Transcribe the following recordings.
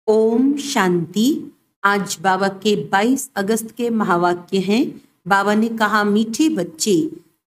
ओम शांति। आज बाबा के 22 अगस्त के महावाक्य हैं। बाबा ने कहा, मीठे बच्चे,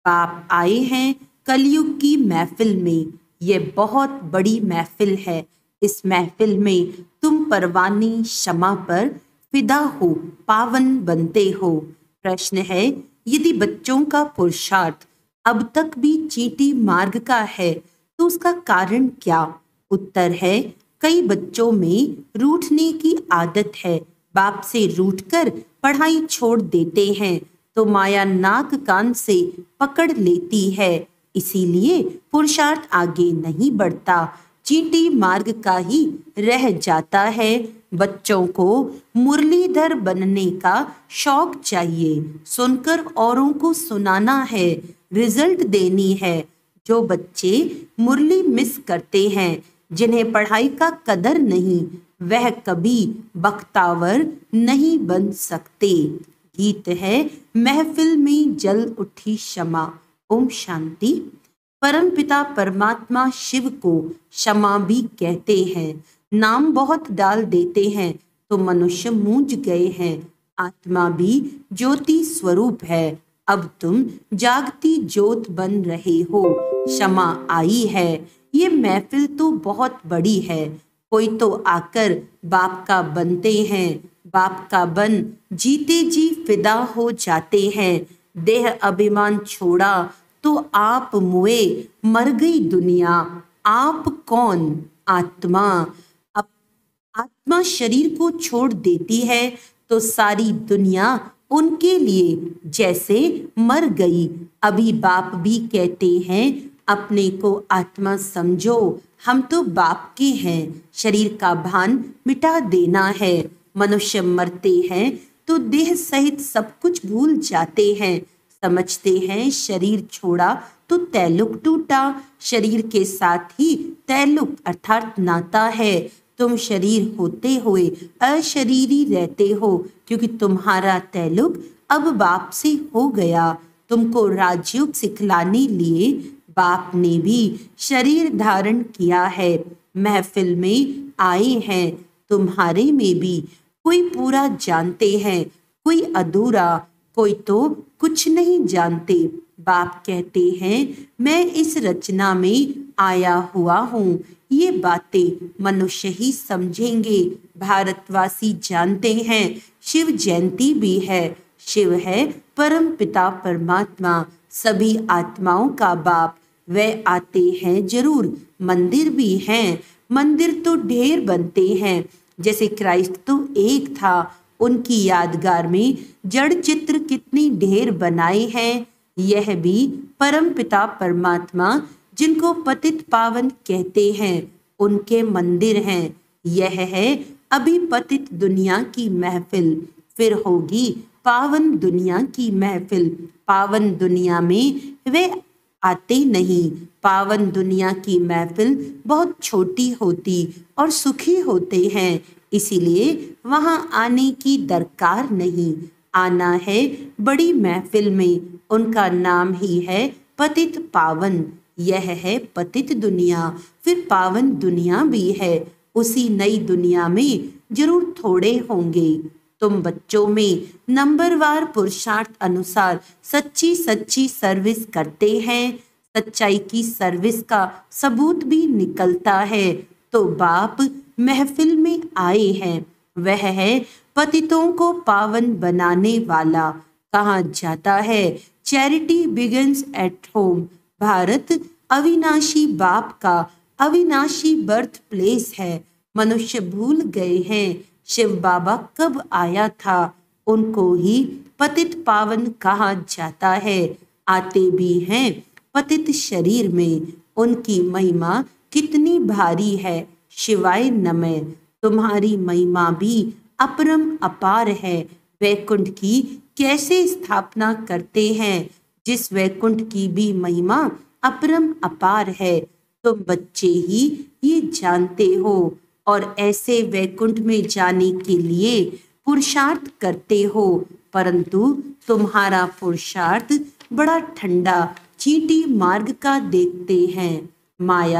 आप आए हैं कलयुग की महफिल में। ये बहुत बड़ी महफिल है। इस महफिल में तुम परवाने क्षमा पर फिदा हो, पावन बनते हो। प्रश्न है, यदि बच्चों का पुरुषार्थ अब तक भी चींटी मार्ग का है तो उसका कारण क्या? उत्तर है, कई बच्चों में रूठने की आदत है। बाप से रूठकर पढ़ाई छोड़ देते हैं तो माया नाक कान से पकड़ लेती है। इसीलिए पुरुषार्थ आगे नहीं बढ़ता, चींटी मार्ग का ही रह जाता है। बच्चों को मुरलीधर बनने का शौक चाहिए, सुनकर औरों को सुनाना है, रिजल्ट देनी है। जो बच्चे मुरली मिस करते हैं, जिन्हें पढ़ाई का कदर नहीं, वह कभी बख्तावर नहीं बन सकते। गीत है, महफिल में जल उठी क्षमा। ओम शांति। परमपिता परमात्मा शिव को क्षमा भी कहते हैं। नाम बहुत डाल देते हैं तो मनुष्य मूंझ गए हैं। आत्मा भी ज्योति स्वरूप है। अब तुम जागती ज्योत बन रहे हो। क्षमा आई है। ये महफिल तो बहुत बड़ी है। कोई तो आकर बाप का बनते हैं, बाप का बन जीते जी फिदा हो जाते हैं। देह अभिमान छोड़ा तो आप मुए, मर गई दुनिया। आप कौन? आत्मा। अब आत्मा शरीर को छोड़ देती है तो सारी दुनिया उनके लिए जैसे मर गई। अभी बाप भी कहते हैं, अपने को आत्मा समझो, हम तो बाप के हैं। शरीर का भान मिटा देना है। मनुष्य मरते हैं तो देह सहित सब कुछ भूल जाते हैं। समझते हैं शरीर छोड़ा तो तैलुक टूटा। शरीर के साथ ही तैलुक अर्थात नाता है। तुम शरीर होते हुए अशरीरी रहते हो, क्योंकि तुम्हारा तैलुक अब बाप से हो गया। तुमको राजयोग सिखलाने लिए बाप ने भी शरीर धारण किया है। महफिल में आए हैं। तुम्हारे में भी कोई पूरा जानते हैं, कोई अधूरा, कोई तो कुछ नहीं जानते। बाप कहते हैं, मैं इस रचना में आया हुआ हूँ। ये बातें मनुष्य ही समझेंगे। भारतवासी जानते हैं शिव जयंती भी है। शिव है परम पिता परमात्मा, सभी आत्माओं का बाप। वह आते हैं जरूर। मंदिर भी हैं। मंदिर तो ढेर बनते हैं। जैसे क्राइस्ट तो एक था, उनकी यादगार में जड़ चित्र कितनी ढेर बनाए हैं। यह भी परम पिता परमात्मा, जिनको पतित पावन कहते हैं, उनके मंदिर हैं। यह है अभी पतित दुनिया की महफिल, फिर होगी पावन दुनिया की महफिल। पावन दुनिया में वे आते नहीं। पावन दुनिया की महफिल बहुत छोटी होती और सुखी होते हैं, इसीलिए वहां आने की दरकार नहीं। आना है बड़ी महफिल में। उनका नाम ही है पतित पावन। यह है पतित दुनिया, फिर पावन दुनिया भी है। उसी नई दुनिया में जरूर थोड़े होंगे। तुम बच्चों में नंबरवार पुरुषार्थ अनुसार सच्ची सच्ची सर्विस करते हैं। सच्चाई की सर्विस का सबूत भी निकलता है। तो बाप महफिल में आए हैं। वह है पतितों को पावन बनाने वाला। कहा जाता है, charity begins at home. Bharat अविनाशी बाप का अविनाशी बर्थ प्लेस है। मनुष्य भूल गए हैं शिव बाबा कब आया था। उनको ही पतित पावन कहा जाता है। आते भी हैं पतित शरीर में। उनकी महिमा कितनी भारी है। शिवाय नमः। तुम्हारी महिमा भी अपरम अपार है। वैकुंठ की कैसे स्थापना करते हैं, जिस वैकुंठ की भी महिमा अपरम अपार है। तुम बच्चे ही ये जानते हो और ऐसे वैकुंठ में जाने के लिए पुरुषार्थ करते हो। परंतु तुम्हारा पुरुषार्थ बड़ा ठंडा चींटी मार्ग का देखते हैं। माया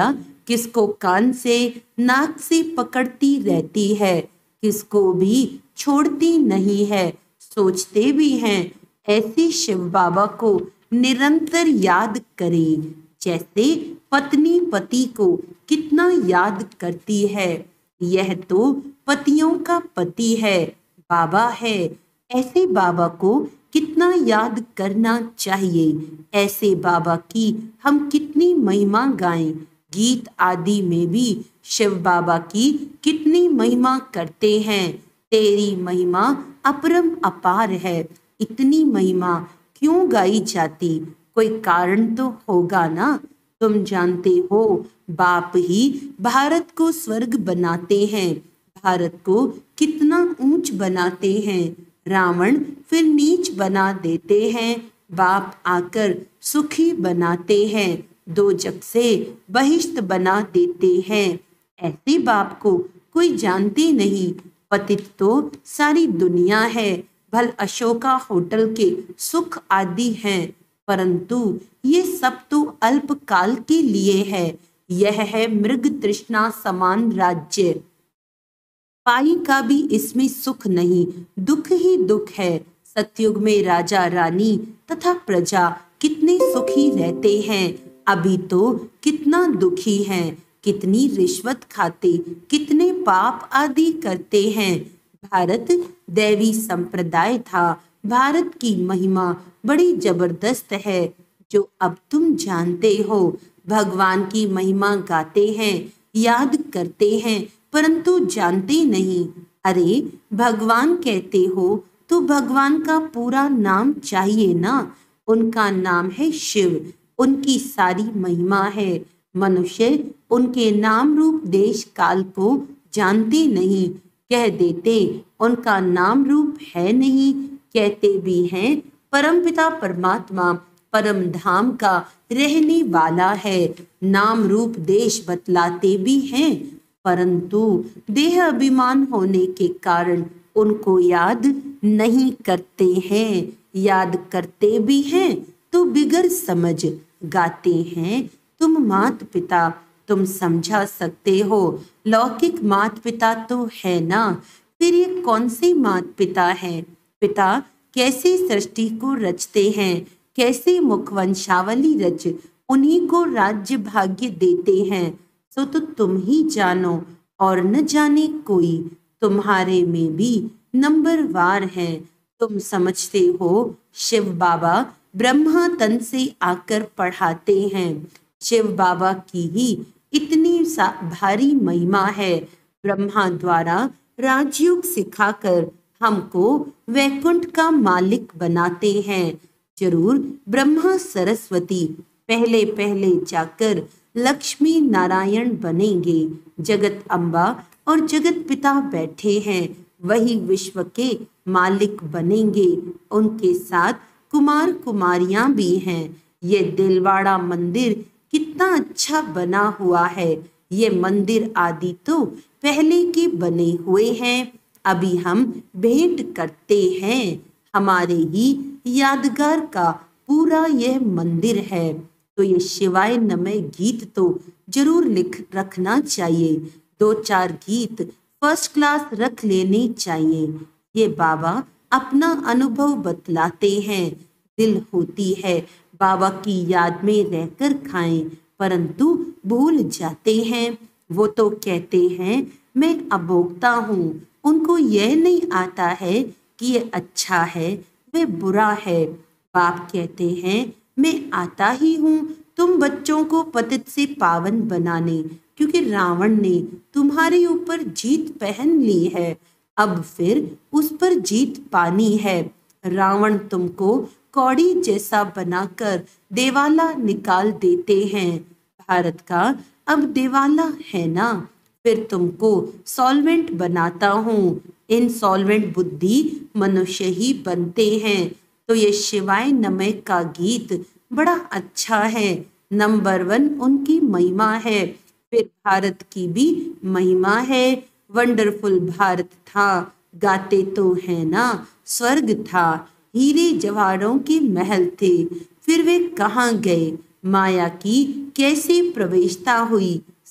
किसको कान से नाक से पकड़ती रहती है, किसको भी छोड़ती नहीं है, सोचते भी हैं ऐसे शिव बाबा को निरंतर याद करें, जैसे पत्नी पति को कितना याद करती है। यह तो पतियों का पति है, बाबा है। ऐसे बाबा को कितना याद करना चाहिए। ऐसे बाबा की हम कितनी महिमा गाएं। गीत आदि में भी शिव बाबा की कितनी महिमा करते हैं। तेरी महिमा अपरम अपार है। इतनी महिमा क्यों गाई जाती? कोई कारण तो होगा ना। तुम जानते हो बाप ही भारत को स्वर्ग बनाते हैं, भारत को कितना ऊंच बनाते हैं। रावण फिर नीच बना देते हैं, बाप आकर सुखी बनाते हैं, दो जग से बहिष्ठ बना देते हैं। ऐसे बाप को कोई जानते नहीं। पतित तो सारी दुनिया है, भल अशोका होटल के सुख आदि हैं, परंतु ये सब तो अल्पकाल के लिए है। यह है मृग तृष्णा समान राज्य। पाई का भी इसमें सुख नहीं, दुख ही दुख है। सतयुग में राजा रानी तथा प्रजा कितने सुखी रहते हैं, अभी तो कितना दुखी हैं, कितनी रिश्वत खाते, कितने पाप आदि करते हैं। भारत दैवी संप्रदाय था। भारत की महिमा बड़ी जबरदस्त है, जो अब तुम जानते हो। भगवान की महिमा गाते हैं, याद करते हैं, परंतु जानते नहीं। अरे भगवान कहते हो तो भगवान का पूरा नाम चाहिए ना। उनका नाम है शिव, उनकी सारी महिमा है। मनुष्य उनके नाम रूप देश काल को जानते नहीं, कह देते उनका नाम रूप है नहीं, कहते भी हैं परमपिता परमात्मा परम धाम का रहने वाला है। नाम रूप देश बतलाते भी हैं, परंतु देह अभिमान होने के कारण उनको याद नहीं करते हैं। याद करते भी हैं तो बिगर समझ गाते हैं तुम मात पिता, तुम समझा सकते हो। लौकिक मात पिता तो है ना, फिर ये कौन से मात पिता हैं? पिता कैसे सृष्टि को रचते हैं, कैसे मुखवंशावली रच उन्हीं को राज्य भाग्य देते हैं, सो तो तुम ही जानो और न जाने कोई। तुम्हारे में भी नंबरवार हैं। तुम समझते हो शिव बाबा ब्रह्मा तन से आकर पढ़ाते हैं। शिव बाबा की ही इतनी भारी महिमा है। ब्रह्मा द्वारा राजयोग सिखाकर हमको वैकुंठ का मालिक बनाते हैं। जरूर ब्रह्मा सरस्वती पहले पहले जाकर लक्ष्मी नारायण बनेंगे। जगत अम्बा और जगत पिता बैठे हैं, वही विश्व के मालिक बनेंगे। उनके साथ कुमार कुमारियां भी हैं। ये दिलवाड़ा मंदिर कितना अच्छा बना हुआ है। ये मंदिर आदि तो पहले के बने हुए हैं, अभी हम भेंट करते हैं। हमारे ही यादगार का पूरा यह मंदिर है। तो ये शिवाय नमः गीत तो जरूर लिख रखना चाहिए। दो चार गीत फर्स्ट क्लास रख लेने चाहिए। ये बाबा अपना अनुभव बतलाते हैं। दिल होती है बाबा की याद में रहकर खाएं, परंतु भूल जाते हैं। वो तो कहते हैं मैं अभोक्ता हूँ। उनको यह नहीं आता है कि ये अच्छा है वे बुरा है। बाप कहते हैं मैं आता ही हूँ तुम बच्चों को पतित से पावन बनाने, क्योंकि रावण ने तुम्हारे ऊपर जीत पहन ली है। अब फिर उस पर जीत पानी है। रावण तुमको कौड़ी जैसा बनाकर देवाला निकाल देते हैं। भारत का अब देवाला है ना, फिर तुमको सॉल्वेंट बनाता हूँ। इनसॉल्वेंट बुद्धि मनुष्य ही बनते हैं। तो ये शिवाय नमः का गीत बड़ा अच्छा है। नंबर 1 उनकी महिमा है। फिर भारत की भी महिमा है। वंडरफुल भारत था, गाते तो है ना। स्वर्ग था, हीरे जवाहरों के महल थे। फिर वे कहाँ गए? माया की कैसे प्रवेशता हुई?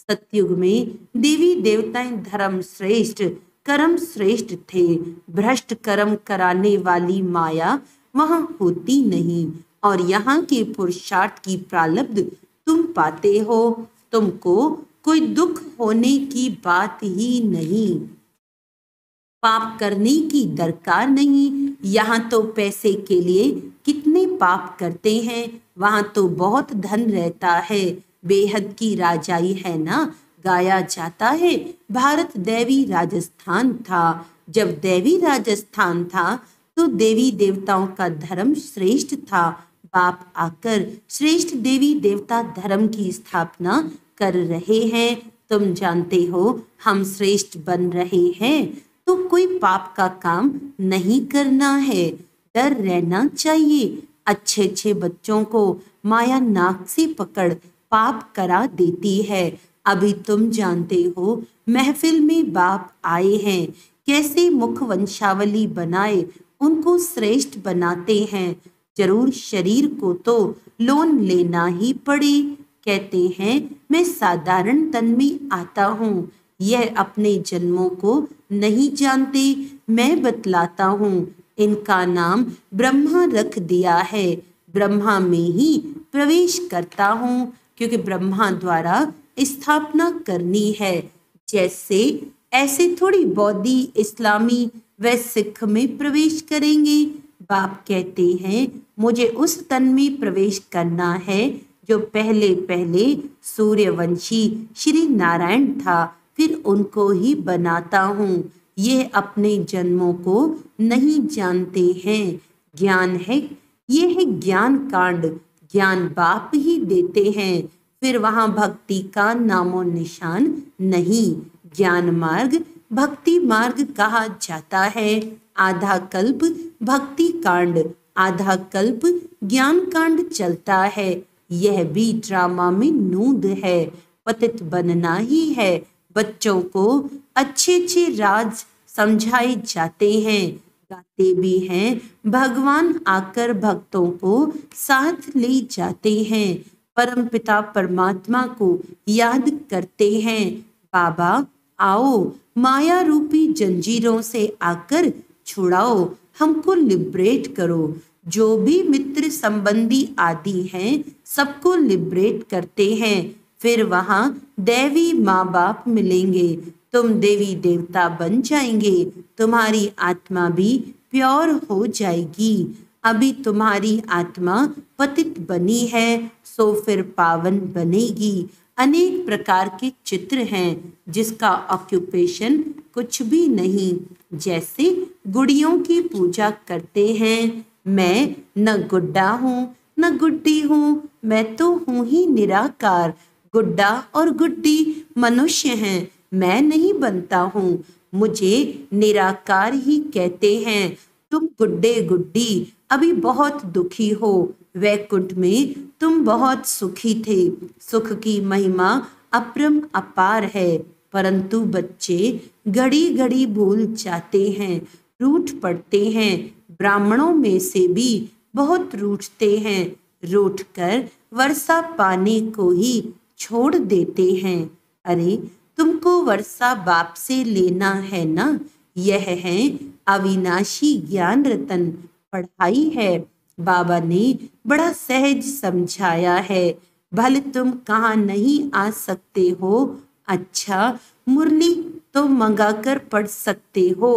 सतयुग में देवी देवताएं धर्म श्रेष्ठ कर्म श्रेष्ठ थे। भ्रष्ट कर्म कराने वाली माया वहां होती नहीं, और यहाँ के पुरुषार्थ की प्रारब्ध तुम पाते हो। तुमको कोई दुख होने की बात ही नहीं, पाप करने की दरकार नहीं। यहाँ तो पैसे के लिए कितने पाप करते हैं, वहां तो बहुत धन रहता है। बेहद की राजाई है ना, गाया जाता है भारत देवी राजस्थान था। जब देवी राजस्थान था तो देवी देवताओं का धर्म श्रेष्ठ था। बाप आकर श्रेष्ठ देवी देवता धर्म की स्थापना कर रहे हैं। तुम जानते हो हम श्रेष्ठ बन रहे हैं तो कोई पाप का काम नहीं करना है, डर रहना चाहिए। अच्छे अच्छे बच्चों को माया नाक से पकड़ पाप करा देती है। अभी तुम जानते हो महफिल में बाप आए हैं, कैसे मुख वंशावली बनाए उनको श्रेष्ठ बनाते हैं। जरूर शरीर को तो लोन लेना ही पड़े। कहते हैं मैं साधारण तन में आता हूँ, यह अपने जन्मों को नहीं जानते, मैं बतलाता हूँ। इनका नाम ब्रह्मा रख दिया है, ब्रह्मा में ही प्रवेश करता हूँ, क्योंकि ब्रह्मा द्वारा स्थापना करनी है। जैसे ऐसे थोड़ी बौद्धि, इस्लामी व सिख में प्रवेश करेंगे। बाप कहते हैं मुझे उस तन में प्रवेश करना है जो पहले पहले सूर्यवंशी श्री नारायण था, फिर उनको ही बनाता हूँ। ये अपने जन्मों को नहीं जानते हैं। ज्ञान है, ये है ज्ञान कांड, ज्ञान बाप ही देते हैं, फिर वहां भक्ति का नामो निशान नहीं। ज्ञान मार्ग भक्ति मार्ग कहा जाता है। आधा कल्प भक्ति कांड, आधा कल्प ज्ञान कांड चलता है। यह भी ड्रामा में नूद है, पतित बनना ही है। बच्चों को अच्छे अच्छे राज समझाए जाते हैं, गाते भी हैं। भगवान आकर भक्तों को साथ ले जाते हैं, परमपिता परमात्मा को याद करते हैं। बाबा आओ, माया रूपी जंजीरों से आकर छुड़ाओ, हमको लिबरेट करो। जो भी मित्र संबंधी आदि हैं सबको लिबरेट करते हैं। फिर वहां देवी माँ बाप मिलेंगे, तुम देवी देवता बन जाएंगे, तुम्हारी आत्मा भी प्योर हो जाएगी। अभी तुम्हारी आत्मा पतित बनी है, सो फिर पावन बनेगी। अनेक प्रकार के चित्र हैं जिसका ऑक्यूपेशन कुछ भी नहीं। जैसे गुड़ियों की पूजा करते हैं, मैं न गुड्डा हूँ न गुड्डी हूँ, मैं तो हूँ ही निराकार। गुड्डा और गुड्डी मनुष्य हैं, मैं नहीं बनता हूँ, मुझे निराकार ही कहते हैं। तुम गुड्डे गुड्डी अभी बहुत दुखी हो, वैकुंठ में तुम बहुत सुखी थे। सुख की महिमा अपरम अपार है, परंतु बच्चे घड़ी घड़ी भूल जाते हैं, रूठ पड़ते हैं। ब्राह्मणों में से भी बहुत रूठते हैं, रूठ कर वर्षा पाने को ही छोड़ देते हैं। अरे तुमको वर्षा बाप से लेना है ना, यह है अविनाशी ज्ञान रतन, पढ़ाई है। बाबा ने बड़ा सहज समझाया है, भले तुम कहाँ नहीं आ सकते हो, अच्छा मुरली तो मंगा कर पढ़ सकते हो,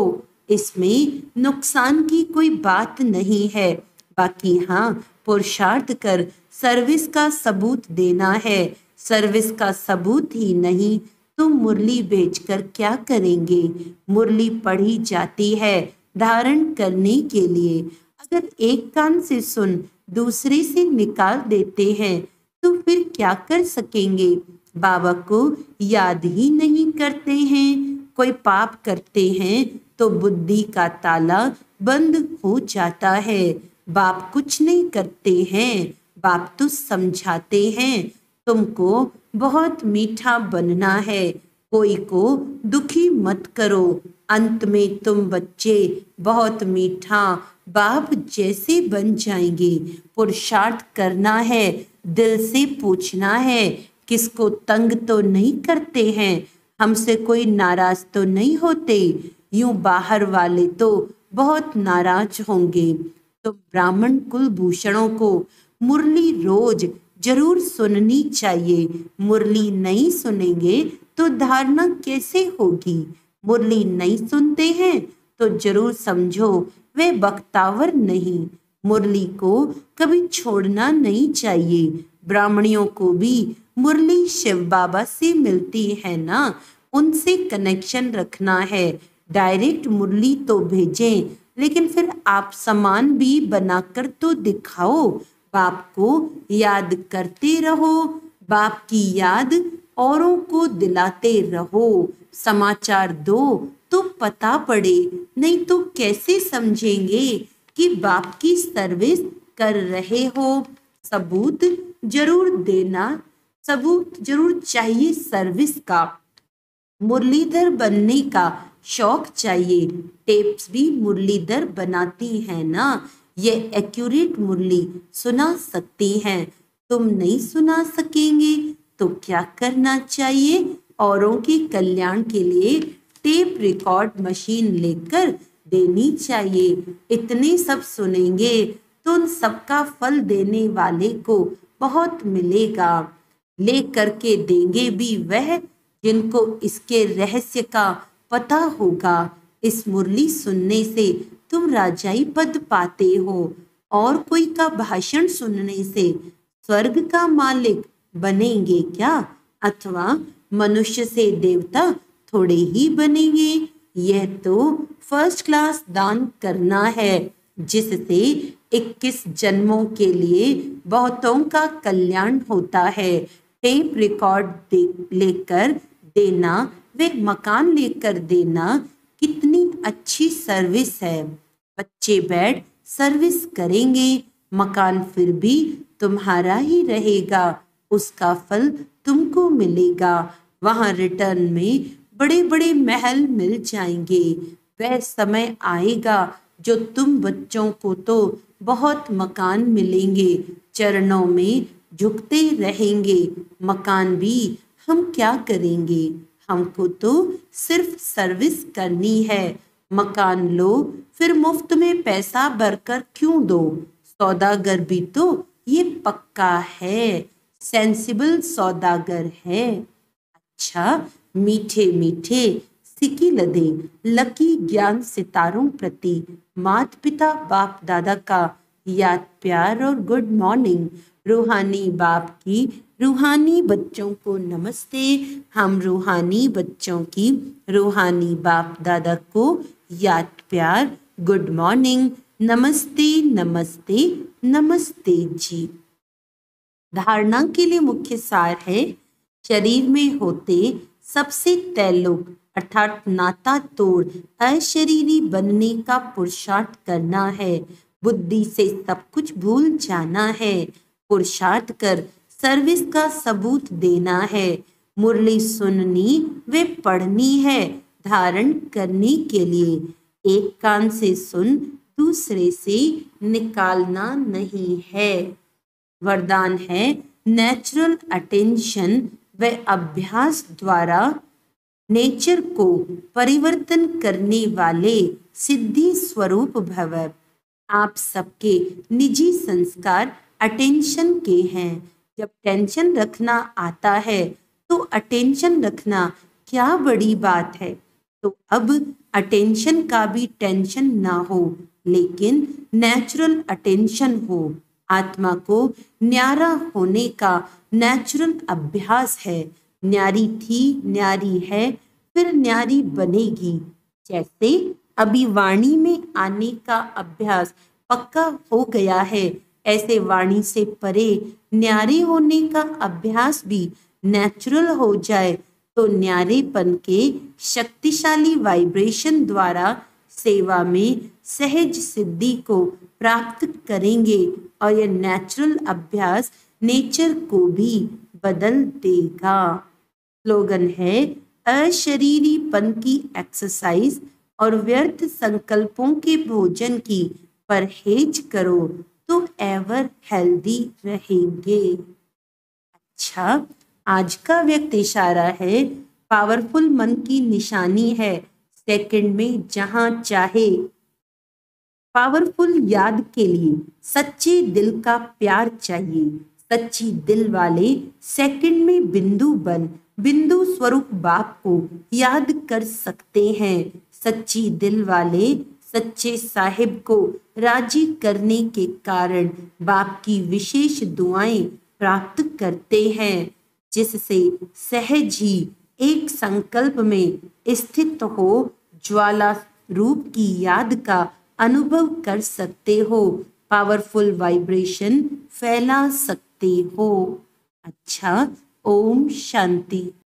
इसमें नुकसान की कोई बात नहीं है। बाकी हाँ, पुरुषार्थ कर सर्विस का सबूत देना है। सर्विस का सबूत ही नहीं तो मुरली बेचकर क्या करेंगे। मुरली पढ़ी जाती है धारण करने के लिए। अगर एक कान से सुन दूसरे से निकाल देते हैं तो फिर क्या कर सकेंगे। बाबा को याद ही नहीं करते हैं। कोई पाप करते हैं तो बुद्धि का ताला बंद हो जाता है। बाप कुछ नहीं करते हैं, बाप तो समझाते हैं। तुमको बहुत मीठा बनना है, कोई को दुखी मत करो। अंत में तुम बच्चे बहुत मीठा बाप जैसे बन जाएंगे। पुरुषार्थ करना है, दिल से पूछना है किसको तंग तो नहीं करते हैं, हमसे कोई नाराज तो नहीं होते, यूं बाहर वाले तो बहुत नाराज होंगे। तो ब्राह्मण कुलभूषणों को मुरली रोज जरूर सुननी चाहिए। मुरली नहीं सुनेंगे तो धारणा कैसे होगी? मुरली नहीं सुनते हैं तो जरूर समझो वे बख्तावर नहीं। मुरली को कभी छोड़ना नहीं चाहिए। ब्राह्मणियों को भी मुरली शिव बाबा से मिलती है ना, उनसे कनेक्शन रखना है। डायरेक्ट मुरली तो भेजें, लेकिन फिर आप सामान भी बनाकर तो दिखाओ। बाप को याद करते रहो, बाप की याद औरों को दिलाते रहो। समाचार दो तो पता पड़े, नहीं तो कैसे समझेंगे कि बाप की सर्विस कर रहे हो। सबूत जरूर देना, सबूत जरूर चाहिए सर्विस का। मुरलीधर बनने का शौक चाहिए। टेप्स भी मुरलीधर बनाती हैं ना, ये एक्यूरेट मुरली सुना सकती हैं। तुम नहीं सुना सकेंगे तो क्या करना चाहिए? औरों के कल्याण के लिए टेप रिकॉर्ड मशीन लेकर देनी चाहिए। इतने सब सुनेंगे तो उन सबका फल देने वाले को बहुत मिलेगा। ले करके देंगे भी वह जिनको इसके रहस्य का पता होगा। इस मुरली सुनने से तुम राजाई पद पाते हो, और कोई का भाषण सुनने से स्वर्ग का मालिक बनेंगे क्या? अथवा मनुष्य से देवता थोड़े ही बनेंगे। यह तो फर्स्ट क्लास दान करना है, जिससे 21 जन्मों के लिए बहुतों का कल्याण होता है। टेप रिकॉर्ड लेकर देना, वे मकान लेकर देना, कितनी अच्छी सर्विस है। बच्चे बैठ सर्विस करेंगे, मकान फिर भी तुम्हारा ही रहेगा, उसका फल तुमको मिलेगा। वहां रिटर्न में बड़े बड़े महल मिल जाएंगे। वह समय आएगा जो तुम बच्चों को तो बहुत मकान मिलेंगे, चरणों में झुकते रहेंगे। मकान भी हम क्या करेंगे, हमको तो सिर्फ सर्विस करनी है। मकान लो फिर मुफ्त में पैसा भरकर क्यों दो? सौदागर भी तो ये पक्का है, सेंसिबल सौदागर है। अच्छा, मीठे मीठे सिकी लदे लकी ज्ञान सितारों प्रति माता पिता बाप दादा का याद प्यार और गुड मॉर्निंग। रूहानी बाप की रूहानी बच्चों को नमस्ते। हम रूहानी बच्चों की रूहानी बाप दादा को याद प्यार गुड मॉर्निंग, नमस्ते नमस्ते नमस्ते जी। धारणा के लिए मुख्य सार है, शरीर में होते सबसे तैलोक अर्थात नाता तोड़ अशरीरी बनने का पुरुषार्थ करना है। बुद्धि से सब कुछ भूल जाना है, पुरुषार्थ कर सर्विस का सबूत देना है। मुरली सुननी वे पढ़नी है धारण करने के लिए। एक कान से सुन दूसरे से निकालना नहीं है। वरदान है नेचुरल अटेंशन व अभ्यास द्वारा नेचर को परिवर्तन करने वाले सिद्धि स्वरूप भव। आप सबके निजी संस्कार अटेंशन के हैं। जब टेंशन रखना आता है तो अटेंशन रखना क्या बड़ी बात है। तो अब अटेंशन का भी टेंशन ना हो, लेकिन नेचुरल अटेंशन हो। आत्मा को न्यारा होने का नेचुरल अभ्यास है। न्यारी थी, न्यारी है, फिर न्यारी बनेगी। जैसे अभी वाणी में आने का अभ्यास पक्का हो गया है, ऐसे वाणी से परे न्यारे होने का अभ्यास भी नेचुरल हो जाए तो न्यारेपन के शक्तिशाली वाइब्रेशन द्वारा सेवा में सहज सिद्धि को प्राप्त करेंगे। और यह नेचुरल अभ्यास नेचर को भी बदल देगा। स्लोगन है, अशरीरीपन की एक्सरसाइज और व्यर्थ संकल्पों के भोजन की परहेज करो तो एवर हेल्दी रहेंगे। अच्छा, आज का व्यक्त इशारा है। पावरफुल मन की निशानी है, सेकंड में जहां चाहे। पावरफुल याद के लिए सच्चे दिल का प्यार चाहिए। सच्ची दिल वाले सेकंड में बिंदु बन बिंदु स्वरूप बाप को याद कर सकते हैं। सच्ची दिल वाले सच्चे साहिब को राजी करने के कारण बाप की विशेष दुआएं प्राप्त करते हैं, जिससे सहज ही एक संकल्प में स्थित हो ज्वाला रूप की याद का अनुभव कर सकते हो। पावरफुल वाइब्रेशन फैला सकते हो। अच्छा, ओम शांति।